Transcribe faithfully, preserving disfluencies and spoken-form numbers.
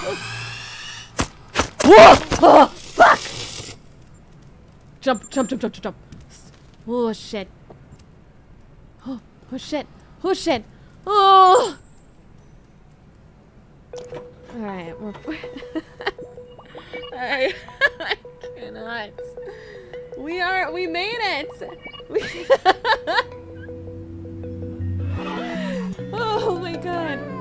Whoa! Oh, fuck! Jump, jump, jump, jump, jump, jump. Oh, shit. Oh, oh, shit. Oh, shit. Oh! Alright, we're... I, I cannot. We are... We made it! We... Oh my god.